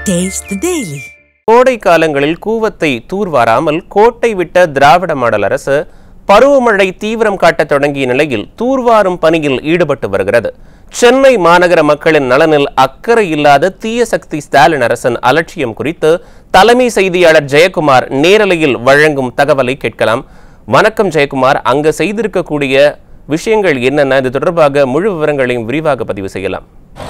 Taste the Daily. கோடை காலங்களில் கூவத்தை தூர்வாராமல் கோட்டை விட்ட திராவிட மாடல் அரசு பருவமழை தீவிரம் காட்டத் தொடங்கிய நிலையில் தூர்வாரும் பணியில் ஈடுபட்டு வருகிறது. சென்னை மாநகர மக்களின் நலனில் அக்கறை இல்லாத தீய சக்தி ஸ்டாலின் அரசின் அலட்சியம் குறித்து தலைமை செய்தியாளர் ஜெயக்குமார் நேரலையில் வழங்கும் தகவலை கேட்கலாம். வணக்கம் ஜெயக்குமார், அங்கு செய்திருக்கக்கூடிய விஷயங்கள் என்னென்ன? இது தொடர்பாக முழு விவரங்களையும் விரிவாக பதிவு செய்யலாம்.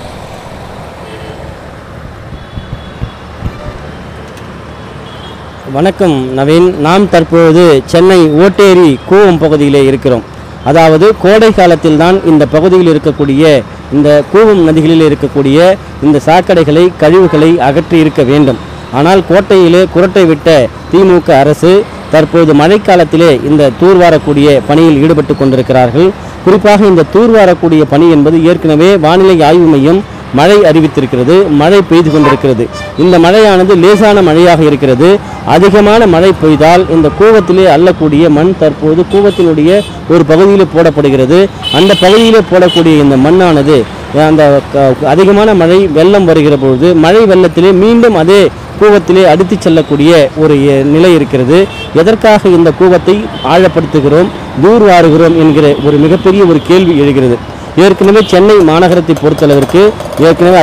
வணக்கம் நவீன். நாம் தற்போது சென்னை ஓட்டேரி கூவம் பகுதியிலே இருக்கிறோம். அதாவது கோடை காலத்தில் தான் இந்த பகுதியில் இருக்கக்கூடிய இந்த கூவம் நதிகளில் இருக்கக்கூடிய இந்த சாக்கடைகளை கழிவுகளை அகற்றி இருக்க வேண்டும். ஆனால் கோட்டையிலே குரட்டை விட்ட திமுக அரசு தற்போது மழைக்காலத்திலே இந்த தூர்வாரக்கூடிய பணியில் ஈடுபட்டு கொண்டிருக்கிறார்கள். குறிப்பாக இந்த தூர்வாரக்கூடிய பணி என்பது ஏற்கனவே வானிலை ஆய்வு மையம் மழை அறிவித்திருக்கிறது. மழை பெய்து கொண்டிருக்கிறது. இந்த மழையானது லேசான மழையாக இருக்கிறது. அதிகமான மழை பெய்தால் இந்த கூவத்திலே அள்ளக்கூடிய மண் தற்போது கூவத்தினுடைய ஒரு பகுதியில் போடப்படுகிறது. அந்த பகுதியிலே போடக்கூடிய இந்த மண்ணானது அந்த அதிகமான மழை வெள்ளம் வருகிற பொழுது மழை வெள்ளத்திலே மீண்டும் அதே கூவத்திலே அடித்து செல்லக்கூடிய ஒரு நிலை இருக்கிறது. எதற்காக இந்த கூவத்தை ஆழப்படுத்துகிறோம், தூர்வாருகிறோம் என்கிற ஒரு மிகப்பெரிய ஒரு கேள்வி எழுகிறது. ஏற்கனவே சென்னை மாநகரத்தை பொறுத்தளவிற்கு ஏற்கனவே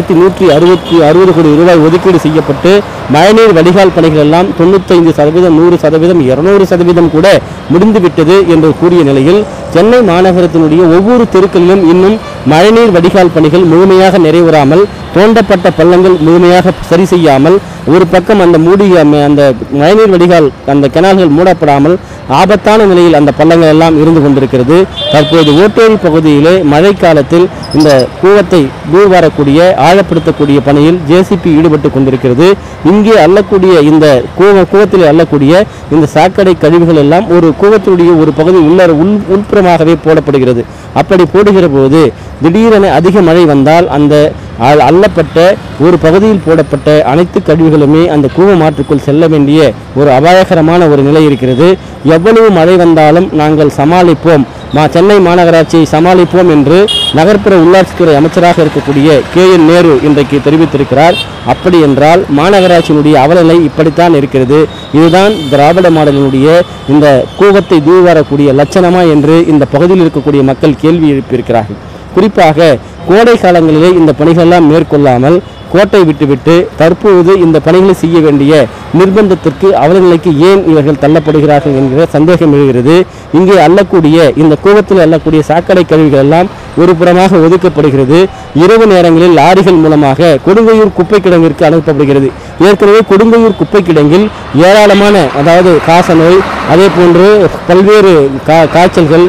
5160 கோடி ரூபாய் ஒதுக்கீடு செய்யப்பட்டு மழைநீர் வடிகால் பணிகள் எல்லாம் 95%, 100%, 200% கூட முடிந்துவிட்டது என்று கூறிய நிலையில் சென்னை மாநகரத்தினுடைய ஒவ்வொரு தெருக்களிலும் இன்னும் மழைநீர் வடிகால் பணிகள் முழுமையாக நிறைவேறாமல், தோண்டப்பட்ட பள்ளங்கள் முழுமையாக சரி செய்யாமல், ஒரு பக்கம் அந்த அந்த மழைநீர் வடிகால் அந்த கெனால்கள் மூடப்படாமல் ஆபத்தான நிலையில் அந்த பள்ளங்கள் எல்லாம் இருந்து கொண்டிருக்கிறது. தற்போது ஓட்டேரி பகுதியிலே மழைக்காலத்தில் இந்த கூவத்தை தூர்வாரக்கூடிய ஆழப்படுத்தக்கூடிய பணியில் ஜேசிபி ஈடுபட்டு கொண்டிருக்கிறது. இங்கே அள்ளக்கூடிய இந்த கூவத்தில் அள்ளக்கூடிய இந்த சாக்கடை கழிவுகள் எல்லாம் ஒரு கூவத்தினுடைய ஒரு பகுதி உள்புறமாகவே போடப்படுகிறது. அப்படி போடுகிற போது திடீரென அதிக மழை வந்தால் அந்த அள்ளப்பட்ட ஒரு பகுதியில் போடப்பட்ட அனைத்து கழிவுகளுமே அந்த கூவம் ஆற்றுக்குள் செல்ல வேண்டிய ஒரு அபாயகரமான ஒரு நிலை இருக்கிறது. எவ்வளவு மழை வந்தாலும் நாங்கள் சமாளிப்போம், சென்னை மாநகராட்சியை சமாளிப்போம் என்று நகர்ப்புற உள்ளாட்சித்துறை அமைச்சராக இருக்கக்கூடிய KN நேரு இன்றைக்கு தெரிவித்திருக்கிறார். அப்படி என்றால் மாநகராட்சியினுடைய அவலநிலை இப்படித்தான் இருக்கிறது. இதுதான் திராவிட மாடலினுடைய இந்த கூவத்தை தூர்வாரக்கூடிய லட்சணமா என்று இந்த பகுதியில் இருக்கக்கூடிய மக்கள் கேள்வி எழுப்பியிருக்கிறார்கள். குறிப்பாக கோடை காலங்களிலே இந்த பணிகளெல்லாம் மேற்கொள்ளாமல் கோட்டை விட்டுவிட்டு தற்போது இந்த பணிகளை செய்ய வேண்டிய நிர்பந்தத்திற்கு அவலநிலைக்கு ஏன் இவர்கள் தள்ளப்படுகிறார்கள் என்கிற சந்தேகம் எழுகிறது. இங்கே அள்ளக்கூடிய இந்த கூவத்தில் அள்ளக்கூடிய சாக்கடை கழிவுகள் எல்லாம் ஒரு புறமாக ஒதுக்கப்படுகிறது. இரவு நேரங்களில் லாரிகள் மூலமாக கொடுங்கையூர் குப்பை கிடங்கிற்கு அனுப்பப்படுகிறது. ஏற்கனவே கொடுங்கையூர் குப்பை கிடங்கில் ஏராளமான அதாவது காசநோய், அதே போன்று பல்வேறு காய்ச்சல்கள்,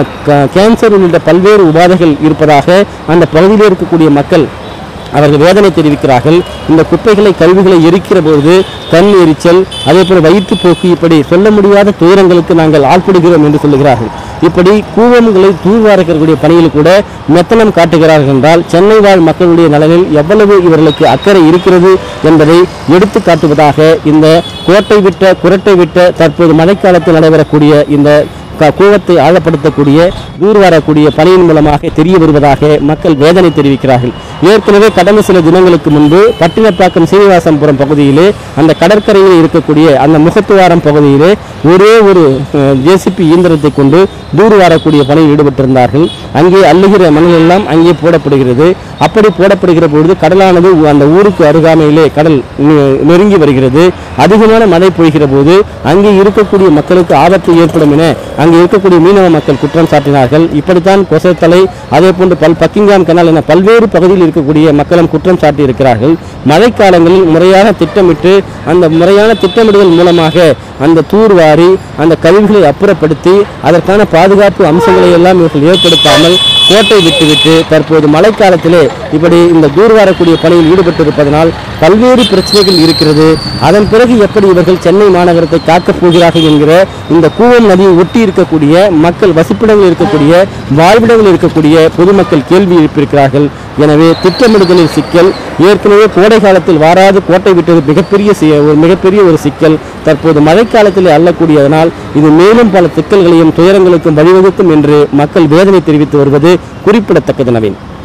கேன்சர் உள்ளிட்ட பல்வேறு உபாதைகள் இருப்பதாக அந்த பகுதியில் இருக்கக்கூடிய மக்கள் அவர்கள் வேதனை தெரிவிக்கிறார்கள். இந்த குப்பைகளை கழிவுகளை எரிக்கிற போது கண் எரிச்சல், அதே போல வயிற்றுப்போக்கு, இப்படி சொல்ல முடியாத துயரங்களுக்கு நாங்கள் ஆட்படுகிறோம் என்று சொல்லுகிறார்கள். இப்படி கூவங்களை தூர்வாரக்கூடிய பணியில் கூட மெத்தனம் காட்டுகிறார்கள் என்றால் சென்னை வாழ் மக்களுடைய நலனில் எவ்வளவு இவர்களுக்கு அக்கறை இருக்கிறது என்பதை எடுத்து காட்டுவதாக இந்த குரட்டை விட்ட தற்போது மழைக்காலத்தில் நடைபெறக்கூடிய இந்த கூவத்தை ஆழப்படுத்தக்கூடிய தூர்வாரக்கூடிய பணியின் மூலமாக தெரிய வருவதாக மக்கள் வேதனை தெரிவிக்கிறார்கள். ஏற்கனவே கடந்த சில தினங்களுக்கு முன்பு பட்டினப்பாக்கம் சீனிவாசபுரம் பகுதியிலே அந்த கடற்கரையில் இருக்கக்கூடிய அந்த முகத்துவாரம் பகுதியிலே ஒரே ஒரு ஜேசிபி இயந்திரத்தை கொண்டு தூர்வாரக்கூடிய பணியில் ஈடுபட்டிருந்தார்கள். அங்கே அள்ளுகிற மணல் எல்லாம் அங்கே போடப்படுகிறது. அப்படி போடப்படுகிற பொழுது கடலானது அந்த ஊருக்கு அருகாமையிலே கடல் நெருங்கி வருகிறது. அதிகமான மழை பொய்கிற போது அங்கே இருக்கக்கூடிய மக்களுக்கு ஆபத்து ஏற்படும் என அங்கே இருக்கக்கூடிய மீனவ மக்கள் குற்றம் சாட்டினார்கள். இப்படித்தான் கொசைத்தலை, அதே போன்று பக்கிங்காம் கனால் என பல்வேறு பகுதியில் இருக்கக்கூடிய மக்களும் குற்றம் சாட்டி இருக்கிறார்கள். மழைக்காலங்களில் முறையாக திட்டமிட்டு அந்த முறையான திட்டமிடுதல் மூலமாக அந்த தூர்வாரி அந்த கழிவுகளை அப்புறப்படுத்தி அதற்கான பாதுகாப்பு அம்சங்களை எல்லாம் இவர்கள் ஏற்படுத்தாமல் கோட்டை விட்டுவிட்டு தற்போது மழைக்காலத்திலே இப்படி இந்த தூர்வாரக்கூடிய பணியில் ஈடுபட்டிருப்பதனால் பல்வேறு பிரச்சனைகள் இருக்கிறது. அதன் பிறகு எப்படி இவர்கள் சென்னை மாநகரத்தை காக்கப் போகிறார்கள் என்கிற இந்த கூவம் நதியை ஒட்டி இருக்கக்கூடிய மக்கள் வசிப்பிடங்கள் இருக்கக்கூடிய வாழ்விடங்கள் இருக்கக்கூடிய பொதுமக்கள் கேள்வி எழுப்பியிருக்கிறார்கள். எனவே திட்டமிடுதலில் சிக்கல், ஏற்கனவே கோடை காலத்தில் வாராது கோட்டை விட்டது மிகப்பெரிய ஒரு சிக்கல். தற்போது மழைக்காலத்தில் அள்ளக்கூடியதனால் இது மேலும் பல சிக்கல்களையும் துயரங்களுக்கும் வழிவகுக்கும் என்று மக்கள் வேதனை தெரிவித்து வருவது குறிப்பிடத்தக்கது. நவீன்.